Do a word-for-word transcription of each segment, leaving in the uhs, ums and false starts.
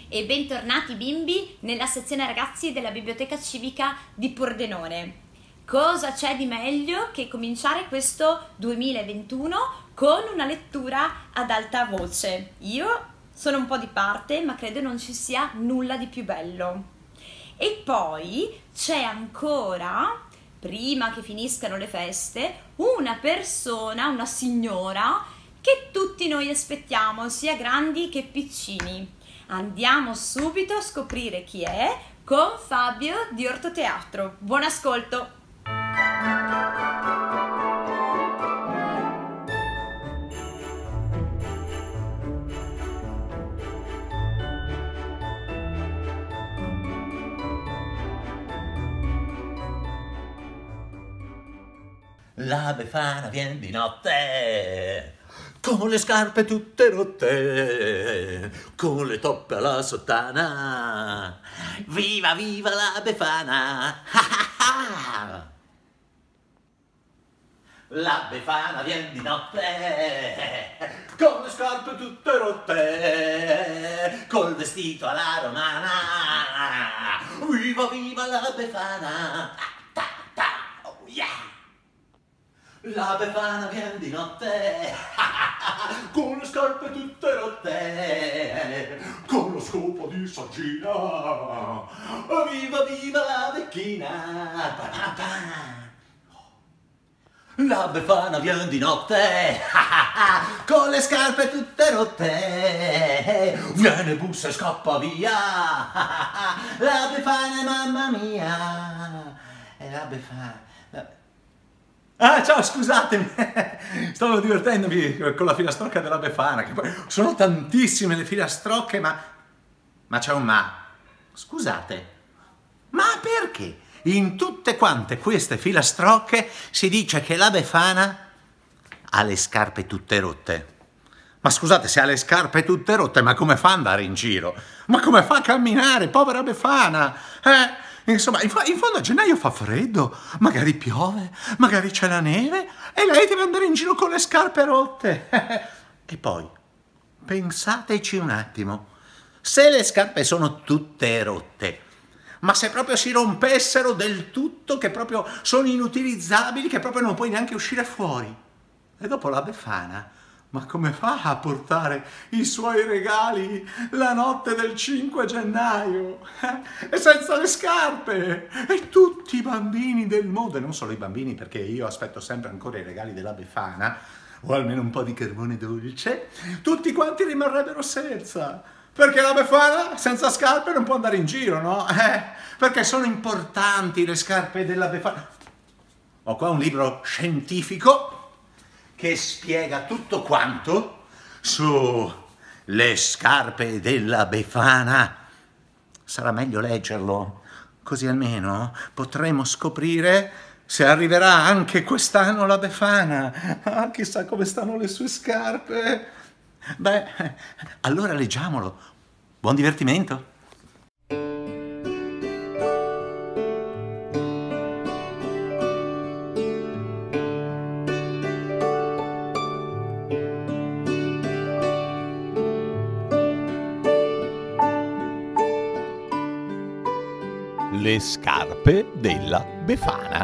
e bentornati bimbi nella sezione ragazzi della Biblioteca Civica di Pordenone. Cosa c'è di meglio che cominciare questo duemilaventuno con una lettura ad alta voce? Io sono un po' di parte, ma credo non ci sia nulla di più bello. E poi c'è ancora, prima che finiscano le feste, una persona, una signora che tutti noi aspettiamo, sia grandi che piccini. Andiamo subito a scoprire chi è con Fabio di Ortoteatro. Buon ascolto! La Befana vien di notte, con le scarpe tutte rotte, con le toppe alla sottana. Viva, viva la Befana! La Befana vien di notte, con le scarpe tutte rotte, col vestito alla romana. Viva, viva la Befana! Ta, ta, oh yeah! La Befana vien di notte, con le scarpe tutte rotte, con lo scopo di saggina. Viva, viva la vecchina! Pa, pa, pa. La Befana vien di notte, con le scarpe tutte rotte, viene, bussa e scappa via. La Befana è mamma mia, è la Befana. Ah, ciao, scusatemi, stavo divertendomi con la filastrocca della Befana, che poi sono tantissime le filastrocche, ma... ma c'è un ma. Scusate, ma perché in tutte quante queste filastrocche si dice che la Befana ha le scarpe tutte rotte? Ma scusate, se ha le scarpe tutte rotte, ma come fa ad andare in giro? Ma come fa a camminare, povera Befana? Eh? Insomma, in, in fondo a gennaio fa freddo, magari piove, magari c'è la neve e lei deve andare in giro con le scarpe rotte. E poi, pensateci un attimo, se le scarpe sono tutte rotte, ma se proprio si rompessero del tutto, che proprio sono inutilizzabili, che proprio non puoi neanche uscire fuori, e dopo la Befana, ma come fa a portare i suoi regali la notte del cinque gennaio? Eh? E senza le scarpe! E tutti i bambini del mondo, e non solo i bambini, perché io aspetto sempre ancora i regali della Befana, o almeno un po' di carbone dolce, tutti quanti rimarrebbero senza. Perché la Befana senza scarpe non può andare in giro, no? Eh? Perché sono importanti le scarpe della Befana. Ho qua un libro scientifico che spiega tutto quanto sulle scarpe della Befana. Sarà meglio leggerlo, così almeno potremo scoprire se arriverà anche quest'anno la Befana. Ah, chissà come stanno le sue scarpe. Beh, allora leggiamolo. Buon divertimento. Le scarpe della Befana.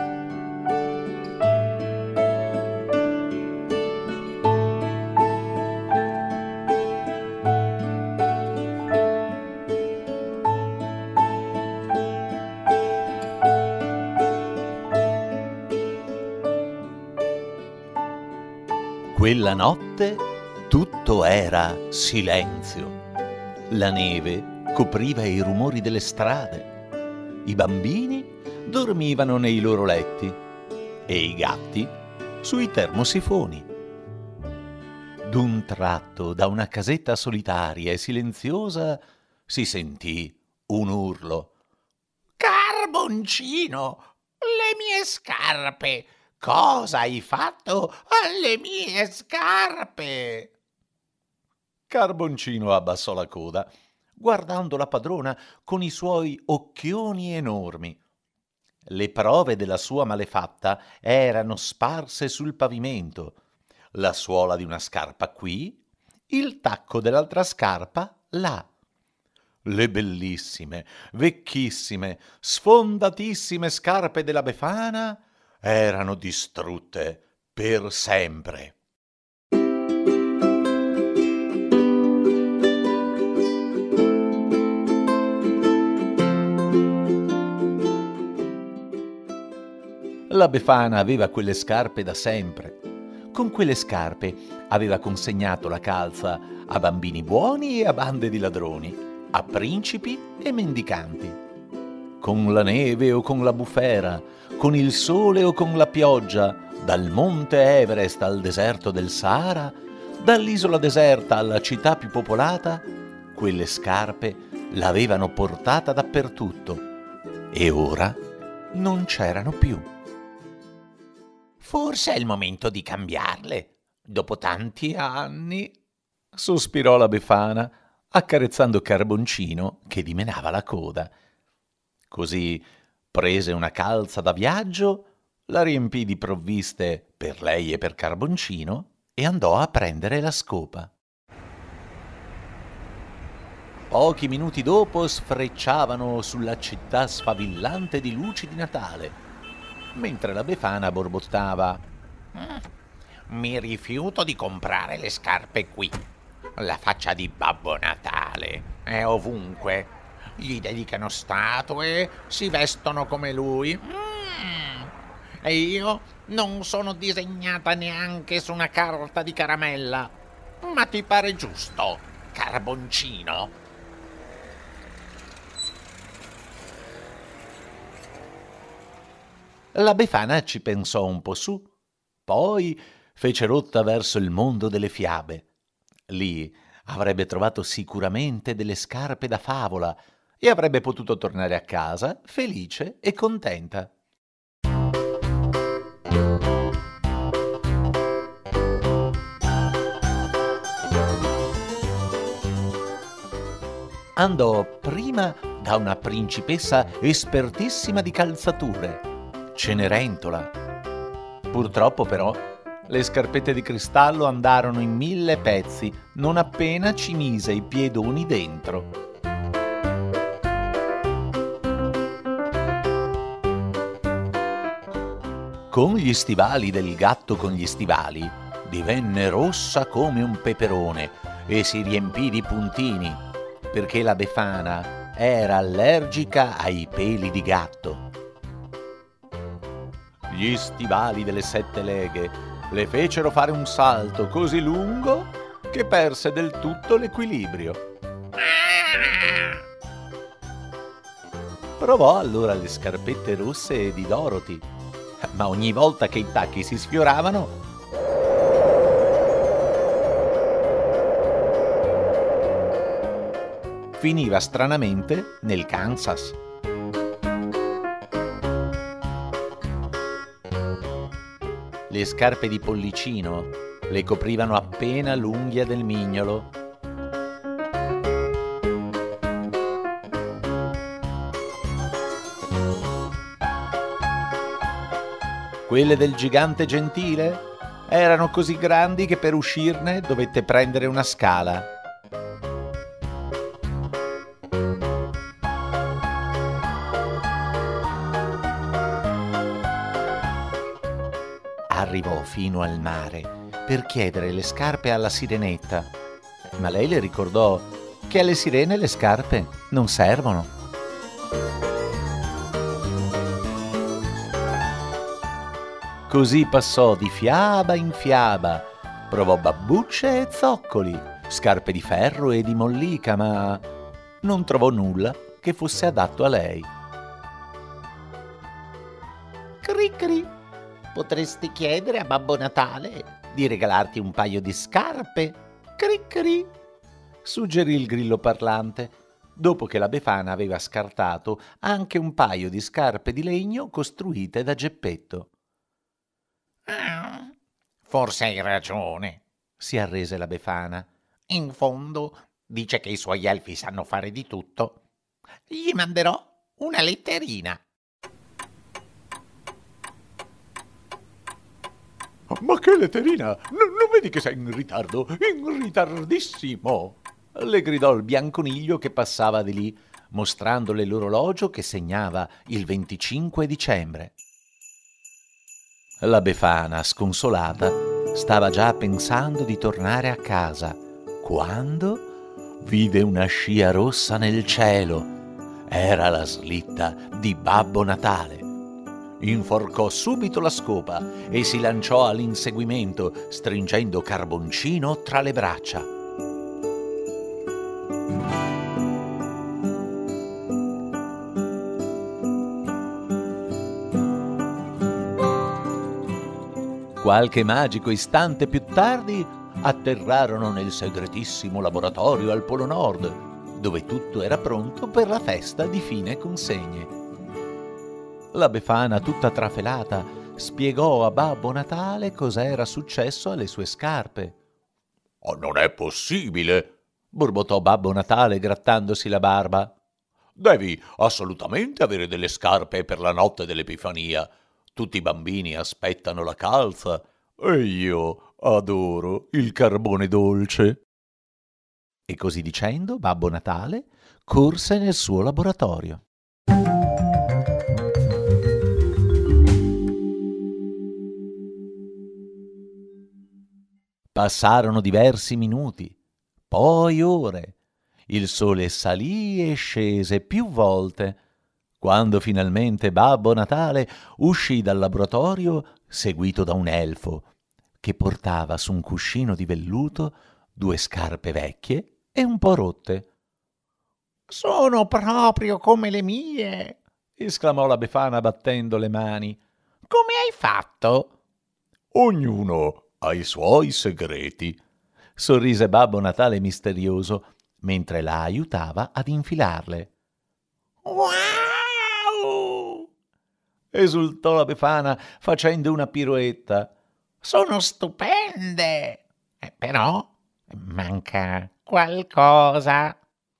Quella notte tutto era silenzio. La neve copriva i rumori delle strade. I bambini dormivano nei loro letti e i gatti sui termosifoni. D'un tratto, da una casetta solitaria e silenziosa, si sentì un urlo. «Carboncino, le mie scarpe! Cosa hai fatto alle mie scarpe?» Carboncino abbassò la coda, guardando la padrona con i suoi occhioni enormi. Le prove della sua malefatta erano sparse sul pavimento, la suola di una scarpa qui, il tacco dell'altra scarpa là. Le bellissime, vecchissime, sfondatissime scarpe della Befana erano distrutte per sempre. La Befana aveva quelle scarpe da sempre. Con quelle scarpe aveva consegnato la calza a bambini buoni e a bande di ladroni, a principi e mendicanti. Con la neve o con la bufera, con il sole o con la pioggia, dal monte Everest al deserto del Sahara, dall'isola deserta alla città più popolata, quelle scarpe l'avevano portata dappertutto e ora non c'erano più. Forse è il momento di cambiarle, dopo tanti anni, sospirò la Befana, accarezzando Carboncino che dimenava la coda. Così prese una calza da viaggio, la riempì di provviste per lei e per Carboncino e andò a prendere la scopa. Pochi minuti dopo sfrecciavano sulla città sfavillante di luci di Natale, mentre la Befana borbottava: mi rifiuto di comprare le scarpe qui. La faccia di Babbo Natale è ovunque. Gli dedicano statue, si vestono come lui. Mm. E io non sono disegnata neanche su una carta di caramella. Ma ti pare giusto, Carboncino? La Befana ci pensò un po' su, poi fece rotta verso il mondo delle fiabe. Lì avrebbe trovato sicuramente delle scarpe da favola e avrebbe potuto tornare a casa felice e contenta. Andò prima da una principessa espertissima di calzature, Cenerentola. Purtroppo però le scarpette di cristallo andarono in mille pezzi non appena ci mise i piedoni dentro. Con gli stivali del gatto con gli stivali divenne rossa come un peperone e si riempì di puntini, perché la Befana era allergica ai peli di gatto. Gli stivali delle sette leghe le fecero fare un salto così lungo che perse del tutto l'equilibrio. Provò allora le scarpette rosse di Dorothy, ma ogni volta che i tacchi si sfioravano, finiva stranamente nel Kansas. Le scarpe di Pollicino le coprivano appena l'unghia del mignolo. Quelle del gigante gentile erano così grandi che per uscirne dovette prendere una scala. Arrivò fino al mare per chiedere le scarpe alla sirenetta, ma lei le ricordò che alle sirene le scarpe non servono. Così passò di fiaba in fiaba, provò babbucce e zoccoli, scarpe di ferro e di mollica, ma non trovò nulla che fosse adatto a lei. Cri cri. Potresti chiedere a Babbo Natale di regalarti un paio di scarpe? Cri cri, suggerì il grillo parlante, dopo che la Befana aveva scartato anche un paio di scarpe di legno costruite da Geppetto. Ah, forse hai ragione, si arrese la Befana. In fondo dice che i suoi elfi sanno fare di tutto. Gli manderò una letterina. Ma che letterina? N- non vedi che sei in ritardo? In ritardissimo! le gridò il bianconiglio che passava di lì, mostrandole l'orologio che segnava il venticinque dicembre. La Befana, sconsolata, stava già pensando di tornare a casa, quando vide una scia rossa nel cielo. Era la slitta di Babbo Natale. Inforcò subito la scopa e si lanciò all'inseguimento, stringendo Carboncino tra le braccia. Qualche magico istante più tardi atterrarono nel segretissimo laboratorio al Polo Nord, dove tutto era pronto per la festa di fine consegne. La Befana, tutta trafelata, spiegò a Babbo Natale cos'era successo alle sue scarpe. «Oh, non è possibile!» borbottò Babbo Natale grattandosi la barba. «Devi assolutamente avere delle scarpe per la notte dell'Epifania. Tutti i bambini aspettano la calza e io adoro il carbone dolce». E così dicendo, Babbo Natale corse nel suo laboratorio. Passarono diversi minuti, poi ore. Il sole salì e scese più volte. Quando finalmente Babbo Natale uscì dal laboratorio, seguito da un elfo, che portava su un cuscino di velluto due scarpe vecchie e un po' rotte. «Sono proprio come le mie!» esclamò la Befana battendo le mani. «Come hai fatto?» «Ognuno ha i suoi segreti», sorrise Babbo Natale misterioso, mentre la aiutava ad infilarle. «Wow!» esultò la Befana facendo una piroetta. «Sono stupende! Eh, però manca qualcosa».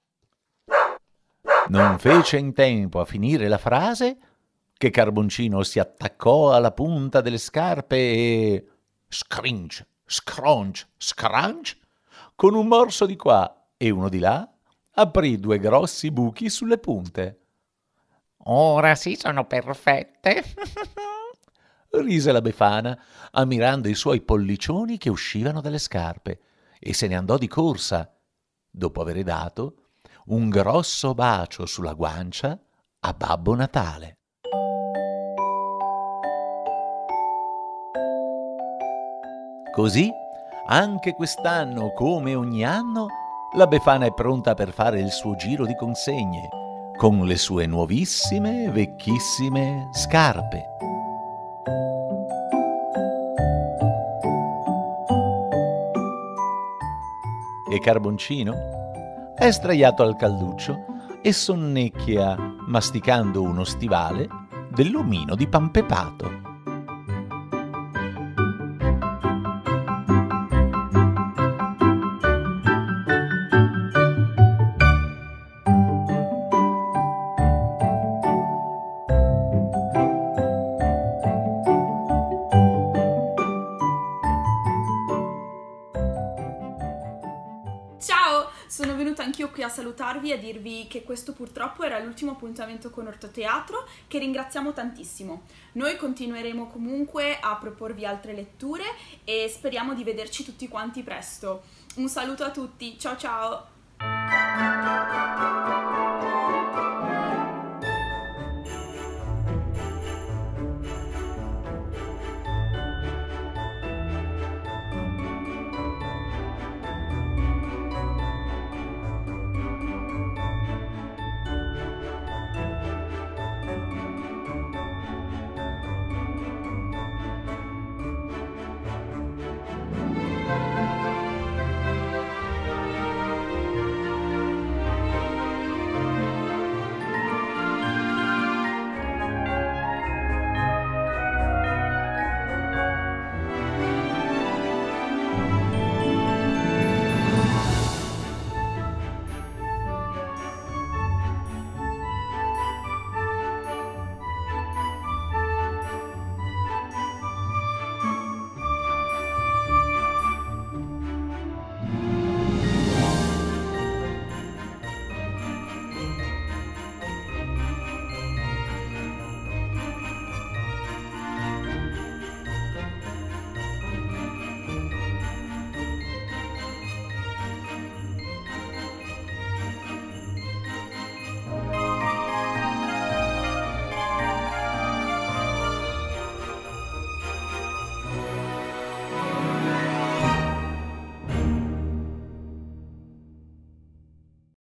Non fece in tempo a finire la frase che Carboncino si attaccò alla punta delle scarpe e... scrinch, scronch, scrunch, con un morso di qua e uno di là, aprì due grossi buchi sulle punte. «Ora sì sono perfette!» rise la Befana, ammirando i suoi pollicioni che uscivano dalle scarpe, e se ne andò di corsa, dopo aver dato un grosso bacio sulla guancia a Babbo Natale. Così, anche quest'anno, come ogni anno, la Befana è pronta per fare il suo giro di consegne, con le sue nuovissime, vecchissime scarpe. E Carboncino è sdraiato al calduccio e sonnecchia, masticando uno stivale dell'omino di pan pepato. Sono venuta anch'io qui a salutarvi e a dirvi che questo purtroppo era l'ultimo appuntamento con Ortoteatro, che ringraziamo tantissimo. Noi continueremo comunque a proporvi altre letture e speriamo di vederci tutti quanti presto. Un saluto a tutti, ciao ciao!